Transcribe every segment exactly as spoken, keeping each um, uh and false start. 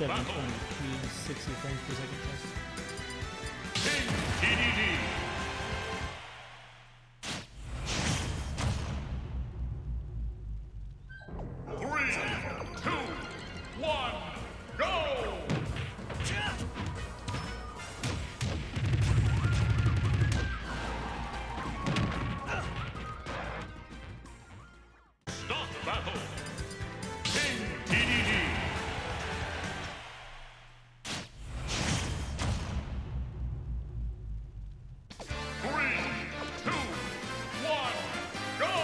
seven twenty p, sixty frames per second test. King T D D. Three, two, one, go! Start battle. King T D D. Three, two, one, go!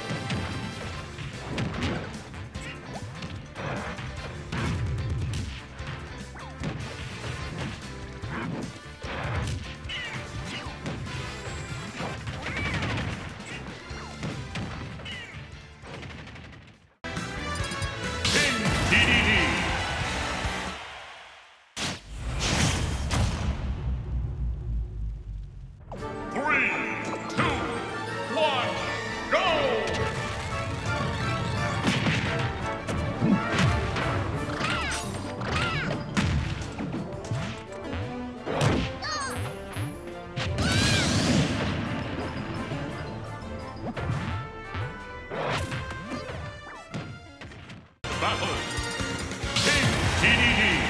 King T D D. Three, two, one, go! Battle. King T D D.